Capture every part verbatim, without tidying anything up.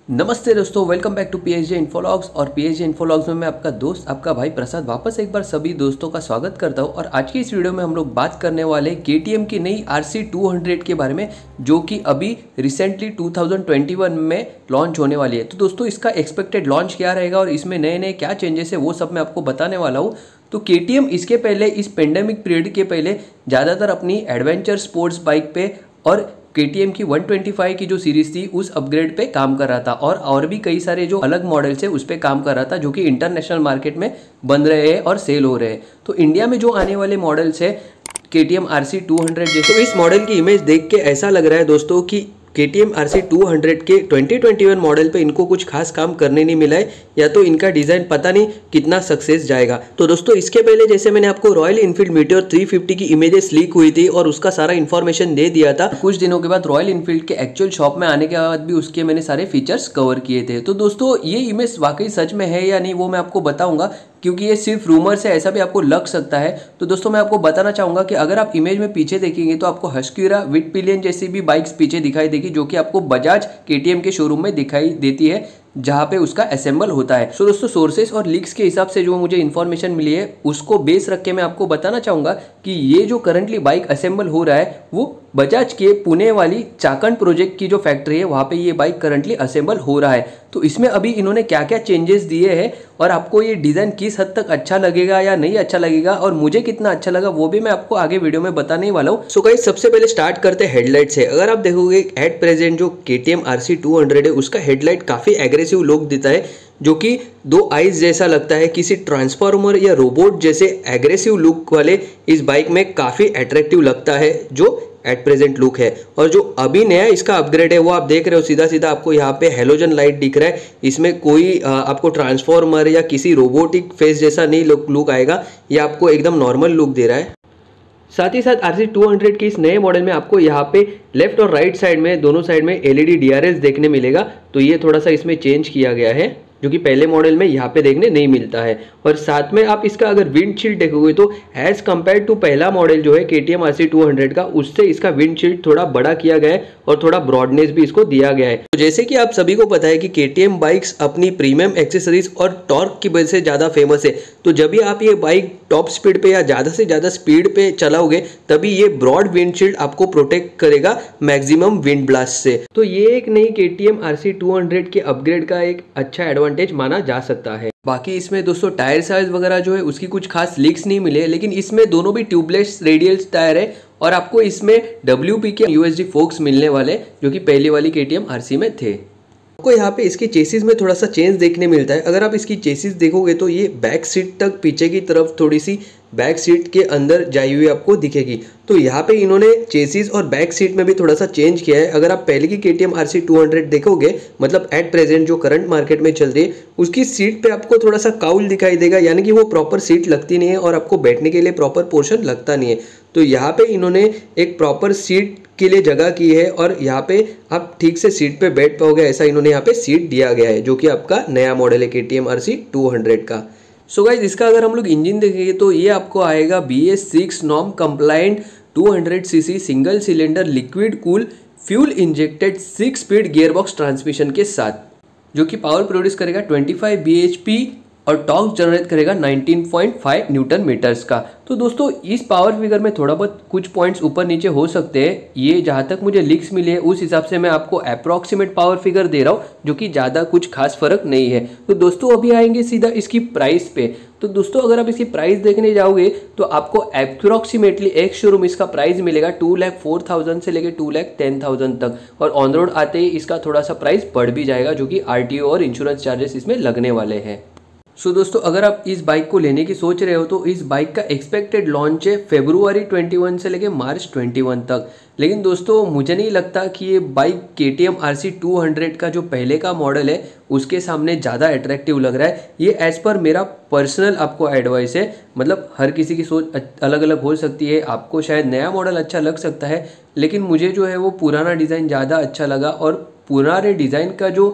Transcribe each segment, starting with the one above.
नमस्ते दोस्तों, welcome back to PHJ Infologs. और पीएचजे इन्फोलॉग्स में मैं आपका दोस्त आपका भाई प्रसाद वापस एक बार सभी दोस्तों का स्वागत करता हूं। और आज की इस वीडियो में हम लोग बात करने वाले केटीएम की नई आरसी टू हंड्रेड के बारे में, जो कि अभी recently two thousand twenty one में लॉन्च होने वाली है। तो दोस्तों, इसका एक्सपेक्टेड लॉन्च क्या रहेगा और इसमें नए नए क्या चेंजेस है वो सब मैं आपको बताने वाला हूँ। तो केटीएम इसके पहले, इस पेंडेमिक पीरियड के पहले, ज़्यादातर अपनी एडवेंचर स्पोर्ट्स बाइक पे और केटीएम की वन ट्वेंटी फाइव की जो सीरीज थी उस अपग्रेड पे काम कर रहा था, और और भी कई सारे जो अलग मॉडल्स है उस पे काम कर रहा था, जो कि इंटरनेशनल मार्केट में बन रहे हैं और सेल हो रहे हैं। तो इंडिया में जो आने वाले मॉडल्स है केटीएम आरसी टू हंड्रेड जैसे, तो इस मॉडल की इमेज देख के ऐसा लग रहा है दोस्तों कि केटीएम आरसी टू हंड्रेड के ट्वेंटी ट्वेंटी वन मॉडल पे इनको कुछ खास काम करने नहीं मिला है, या तो इनका डिज़ाइन पता नहीं कितना सक्सेस जाएगा। तो दोस्तों, इसके पहले जैसे मैंने आपको Royal Enfield Meteor three fifty की इमेजेस लीक हुई थी और उसका सारा इन्फॉर्मेशन दे दिया था। कुछ दिनों के बाद रॉयल इनफील्ड के एक्चुअल शॉप में आने के बाद भी उसके मैंने सारे फीचर्स कवर किए थे। तो दोस्तों, ये इमेज वाकई सच में है या नहीं वो मैं आपको बताऊंगा, क्योंकि ये सिर्फ रूमर्स है, ऐसा भी आपको लग सकता है। तो दोस्तों, मैं आपको बताना चाहूंगा कि अगर आप इमेज में पीछे देखेंगे तो आपको हस्क्यूरा विड पिलियन जैसी भी बाइक्स पीछे दिखाई देगी, जो कि आपको बजाज केटीएम के शोरूम में दिखाई देती है, जहां पे उसका असेंबल होता है। सो दोस्तों, सोर्सेस और लीक्स के हिसाब से जो मुझे इन्फॉर्मेशन मिली है उसको बेस रख के मैं आपको बताना चाहूंगा कि ये जो करंटली बाइक असेंबल हो रहा है वो बजाज के पुणे वाली चाकंड प्रोजेक्ट की जो फैक्ट्री है वहां पे ये बाइक करंटली असेंबल हो रहा है। तो इसमें अभी इन्होंने क्या क्या चेंजेस दिए हैं और आपको ये डिज़ाइन किस हद तक अच्छा लगेगा या नहीं अच्छा लगेगा और मुझे कितना अच्छा लगा वो भी मैं आपको आगे वीडियो में बताने वाला हूँ। सो गाइस, सबसे पहले स्टार्ट करते हैं हेडलाइट से। अगर आप देखोगे एट प्रेजेंट जो केटीएम आरसी टू हंड्रेड है उसका हेडलाइट काफ़ी एग्रेसिव लुक देता है, जो कि दो आइज जैसा लगता है, किसी ट्रांसफॉर्मर या रोबोट जैसे एग्रेसिव लुक वाले इस बाइक में काफ़ी अट्रैक्टिव लगता है जो एट प्रेजेंट लुक है। और जो अभी नया इसका अपग्रेड है वो आप देख रहे हो, सीधा सीधा आपको यहाँ पे हेलोजन लाइट दिख रहा है। इसमें कोई आपको ट्रांसफॉर्मर या किसी रोबोटिक फेस जैसा नहीं लुक आएगा, ये आपको एकदम नॉर्मल लुक दे रहा है। साथ ही साथ आरसी टू हंड्रेड के इस नए मॉडल में आपको यहाँ पे लेफ्ट और राइट साइड में दोनों साइड में एलईडी डीआरएस देखने मिलेगा। तो ये थोड़ा सा इसमें चेंज किया गया है, जो कि पहले मॉडल में यहाँ पे देखने नहीं मिलता है। और साथ में आप इसका अगर विंडशील्ड देखोगे तो एज कंपेयर टू पहला मॉडल जो है केटीएम आरसी टू हंड्रेड का, उससे इसका विंडशील्ड थोड़ा बड़ा किया गया है और थोड़ा ब्रॉडनेस भी इसको दिया गया है। तो जैसे कि आप सभी को पता है कि केटीएम बाइक्स अपनी प्रीमियम एक्सेसरीज और टॉर्क की वजह से ज़्यादा फेमस है। तो जब भी आप ये बाइक टॉप स्पीड पे या ज़्यादा से ज़्यादा स्पीड पे चलाओगे तभी ये ब्रॉड विंडशील्ड आपको प्रोटेक्ट करेगा मैक्सिमम विंड ब्लास्ट से। तो ये एक नई केटीएम आरसी टू हंड्रेड के अपग्रेड का एक अच्छा एडवांटेज माना जा सकता है। बाकी इसमें दोस्तों टायर साइज वगैरह जो है उसकी कुछ खास लीक्स नहीं मिले, लेकिन इसमें दोनों भी ट्यूबलेस रेडियल टायर है और आपको इसमें डब्ल्यूपी के यूएसडी फोक्स मिलने वाले, जो कि पहली वाली केटीएम आरसी में थे। आपको यहाँ पे इसकी चेसिस में थोड़ा सा चेंज देखने मिलता है। अगर आप इसकी चेसिस देखोगे तो ये बैक सीट तक पीछे की तरफ थोड़ी सी बैक सीट के अंदर जाई हुई आपको दिखेगी। तो यहाँ पे इन्होंने चेसिस और बैक सीट में भी थोड़ा सा चेंज किया है। अगर आप पहले की केटीएम आरसी टू हंड्रेड देखोगे, मतलब एट प्रेजेंट जो करंट मार्केट में चल रही है, उसकी सीट पे आपको थोड़ा सा काउल दिखाई देगा, यानी कि वो प्रॉपर सीट लगती नहीं है और आपको बैठने के लिए प्रॉपर पोर्शन लगता नहीं है। तो यहाँ पे इन्होंने एक प्रॉपर सीट के लिए जगह की है और यहाँ पे आप ठीक से सीट पे बैठ पाओगे, ऐसा इन्होंने यहाँ पे सीट दिया गया है, जो कि आपका नया मॉडल है केटीएम आरसी टू हंड्रेड का। सो गाइज, इसका अगर हम लोग इंजन देखेंगे तो ये आपको आएगा B S six norm compliant two hundred C C single cylinder liquid cool fuel injected six speed gearbox transmission के साथ, जो कि पावर प्रोड्यूस करेगा twenty five B H P और टॉर्क जनरेट करेगा nineteen point five newton metres का। तो दोस्तों, इस पावर फिगर में थोड़ा बहुत कुछ पॉइंट्स ऊपर नीचे हो सकते हैं। ये जहाँ तक मुझे लीक्स मिले हैं उस हिसाब से मैं आपको अप्रॉक्सीमेट पावर फिगर दे रहा हूँ, जो कि ज़्यादा कुछ खास फर्क नहीं है। तो दोस्तों, अभी आएंगे सीधा इसकी प्राइस पे। तो दोस्तों, अगर आप इसकी प्राइस देखने जाओगे तो आपको अप्रॉक्सीमेटली एक शोरूम इसका प्राइस मिलेगा टू लैख फोर थाउजेंड से लेकर टू लैख टेन थाउजेंड तक, और ऑन रोड आते ही इसका थोड़ा सा प्राइस बढ़ भी जाएगा, जो कि आरटीओ और इंश्योरेंस चार्जेस इसमें लगने वाले हैं। सो so, दोस्तों, अगर आप इस बाइक को लेने की सोच रहे हो तो इस बाइक का एक्सपेक्टेड लॉन्च है फेब्रुआरी ट्वेंटी वन से लेकर मार्च ट्वेंटी वन तक। लेकिन दोस्तों, मुझे नहीं लगता कि ये bike KTM RC two hundred का जो पहले का मॉडल है उसके सामने ज़्यादा अट्रैक्टिव लग रहा है। ये एज़ पर मेरा पर्सनल आपको एडवाइस है, मतलब हर किसी की सोच अलग अलग हो सकती है। आपको शायद नया मॉडल अच्छा लग सकता है, लेकिन मुझे जो है वो पुराना डिज़ाइन ज़्यादा अच्छा लगा, और पुराने डिज़ाइन का जो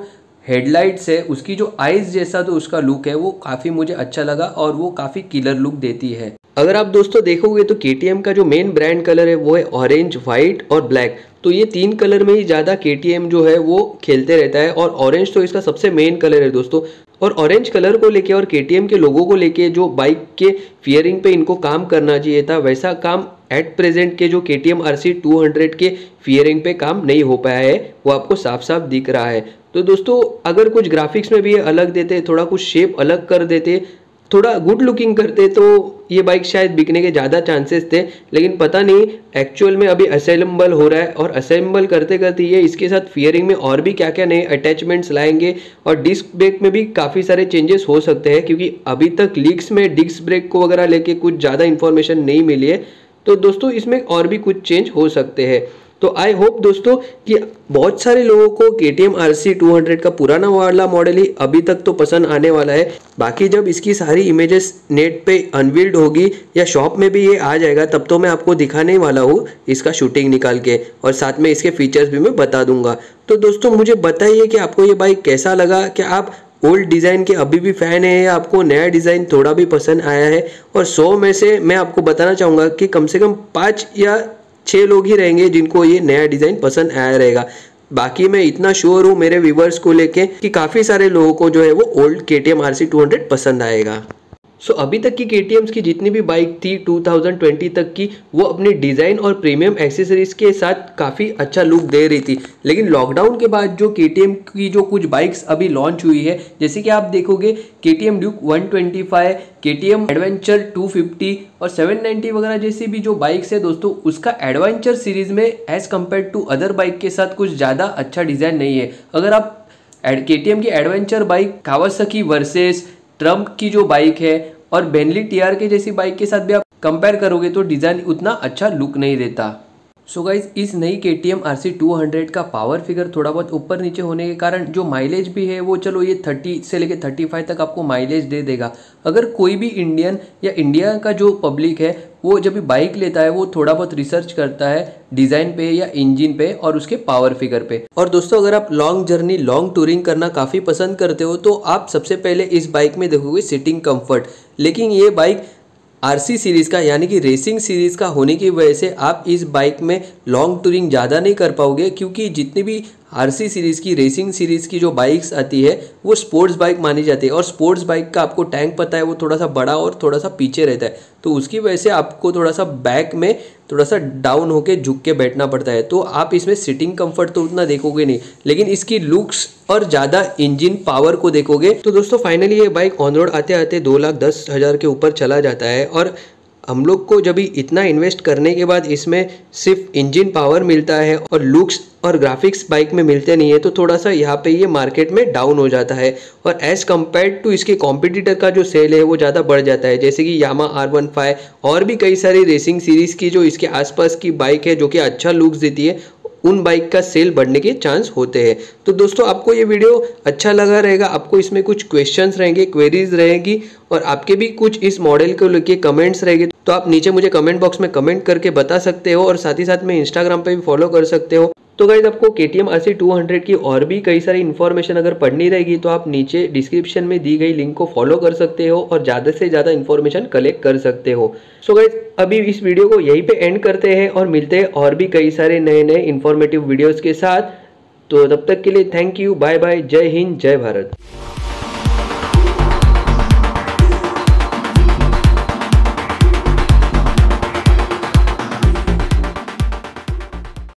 हेडलाइट्स है, उसकी जो आइज जैसा तो उसका लुक है वो काफ़ी मुझे अच्छा लगा और वो काफ़ी किलर लुक देती है। अगर आप दोस्तों देखोगे तो के टी एम का जो मेन ब्रांड कलर है वो है ऑरेंज, वाइट और ब्लैक। तो ये तीन कलर में ही ज़्यादा के टी एम जो है वो खेलते रहता है और ऑरेंज तो इसका सबसे मेन कलर है दोस्तों। और ऑरेंज कलर को लेके और के टी एम के लोगों को लेके जो बाइक के फियरिंग पे इनको काम करना चाहिए था, वैसा काम एट प्रेजेंट के जो K T M R C two hundred के फियरिंग पे काम नहीं हो पाया है, वो आपको साफ साफ दिख रहा है। तो दोस्तों अगर कुछ ग्राफिक्स में भी अलग देते, थोड़ा कुछ शेप अलग कर देते, थोड़ा गुड लुकिंग करते तो ये बाइक शायद बिकने के ज़्यादा चांसेस थे। लेकिन पता नहीं एक्चुअल में अभी असेंबल हो रहा है और असेंबल करते करते ये इसके साथ फियरिंग में और भी क्या क्या नए अटैचमेंट्स लाएंगे और डिस्क ब्रेक में भी काफ़ी सारे चेंजेस हो सकते हैं, क्योंकि अभी तक लीक्स में डिस्क ब्रेक को वगैरह लेके कुछ ज़्यादा इन्फॉर्मेशन नहीं मिली है। तो दोस्तों इसमें और भी कुछ चेंज हो सकते हैं। तो आई होप दोस्तों कि बहुत सारे लोगों को K T M R C two hundred का पुराना वाला मॉडल ही अभी तक तो पसंद आने वाला है। बाकी जब इसकी सारी इमेजेस नेट पे अनवील्ड होगी या शॉप में भी ये आ जाएगा, तब तो मैं आपको दिखाने वाला हूँ इसका शूटिंग निकाल के, और साथ में इसके फीचर्स भी मैं बता दूंगा। तो दोस्तों मुझे बताइए कि आपको ये बाइक कैसा लगा, क्या आप ओल्ड डिज़ाइन के अभी भी फ़ैन है या आपको नया डिज़ाइन थोड़ा भी पसंद आया है। और सौ में से मैं आपको बताना चाहूँगा कि कम से कम पाँच या छः लोग ही रहेंगे जिनको ये नया डिज़ाइन पसंद आया रहेगा। बाकी मैं इतना श्योर हूँ मेरे व्यूवर्स को लेके कि काफ़ी सारे लोगों को जो है वो old K T M R C two hundred पसंद आएगा। सो so, अभी तक की के टी एम्स की जितनी भी बाइक थी टू थाउजेंड ट्वेंटी तक की, वो अपने डिज़ाइन और प्रीमियम एक्सेसरीज के साथ काफ़ी अच्छा लुक दे रही थी। लेकिन लॉकडाउन के बाद जो के टी एम की जो कुछ बाइक्स अभी लॉन्च हुई है, जैसे कि आप देखोगे K T M Duke one twenty five, K T M Adventure two fifty और सेवन नाइंटी वगैरह जैसी भी जो बाइक्स है दोस्तों, उसका एडवेंचर सीरीज में as compare to other bike के साथ कुछ ज़्यादा अच्छा डिज़ाइन नहीं है। अगर आप के टी एम की adventure bike Kawasaki Versys Triumph की जो बाइक है और बेंटली टी आर के जैसी बाइक के साथ भी आप कंपेयर करोगे तो डिज़ाइन उतना अच्छा लुक नहीं देता। सो so गाइज इस नई K T M R C two hundred का पावर फिगर थोड़ा बहुत ऊपर नीचे होने के कारण जो माइलेज भी है वो चलो ये तीस से लेके पैंतीस तक आपको माइलेज दे देगा। अगर कोई भी इंडियन या इंडिया का जो पब्लिक है वो जब भी बाइक लेता है वो थोड़ा बहुत रिसर्च करता है डिज़ाइन पे या इंजन पे और उसके पावर फिगर पे। और दोस्तों अगर आप लॉन्ग जर्नी लॉन्ग टूरिंग करना काफ़ी पसंद करते हो तो आप सबसे पहले इस बाइक में देखोगे सीटिंग कंफर्ट। लेकिन ये बाइक आरसी सीरीज़ का यानी कि रेसिंग सीरीज़ का होने की वजह से आप इस बाइक में लॉन्ग टूरिंग ज़्यादा नहीं कर पाओगे, क्योंकि जितनी भी आरसी सीरीज़ की रेसिंग सीरीज़ की जो बाइक्स आती है वो स्पोर्ट्स बाइक मानी जाती है। और स्पोर्ट्स बाइक का आपको टैंक पता है वो थोड़ा सा बड़ा और थोड़ा सा पीछे रहता है, तो उसकी वजह से आपको थोड़ा सा बैक में थोड़ा सा डाउन होके झुक के बैठना पड़ता है। तो आप इसमें सिटिंग कंफर्ट तो उतना देखोगे नहीं, लेकिन इसकी लुक्स और ज़्यादा इंजन पावर को देखोगे। तो दोस्तों फाइनली ये बाइक ऑन रोड आते आते दो लाख दस हज़ार के ऊपर चला जाता है। और हम लोग को जब इतना इन्वेस्ट करने के बाद इसमें सिर्फ इंजन पावर मिलता है और लुक्स और ग्राफिक्स बाइक में मिलते नहीं है, तो थोड़ा सा यहाँ पे ये मार्केट में डाउन हो जाता है। और एज़ कम्पेयर टू इसके कॉम्पिटिटर का जो सेल है वो ज़्यादा बढ़ जाता है, जैसे कि यामा आर वन फाइव और भी कई सारी रेसिंग सीरीज़ की जो इसके आसपास की बाइक है जो कि अच्छा लुक्स देती है, उन बाइक का सेल बढ़ने के चांस होते हैं। तो दोस्तों आपको ये वीडियो अच्छा लगा रहेगा, आपको इसमें कुछ क्वेश्चंस रहेंगे, क्वेरीज रहेगी और आपके भी कुछ इस मॉडल को लेके कमेंट्स रहेंगे, तो आप नीचे मुझे कमेंट बॉक्स में कमेंट करके बता सकते हो। और साथ ही साथ में इंस्टाग्राम पे भी फॉलो कर सकते हो। तो गाइज आपको K T M R C two hundred की और भी कई सारी इन्फॉर्मेशन अगर पढ़नी रहेगी तो आप नीचे डिस्क्रिप्शन में दी गई लिंक को फॉलो कर सकते हो और ज़्यादा से ज़्यादा इन्फॉर्मेशन कलेक्ट कर सकते हो। सो गाइज अभी इस वीडियो को यहीं पे एंड करते हैं और मिलते हैं और भी कई सारे नए नए इन्फॉर्मेटिव वीडियोज़ के साथ। तो तब तक के लिए थैंक यू, बाय बाय, जय हिंद, जय भारत।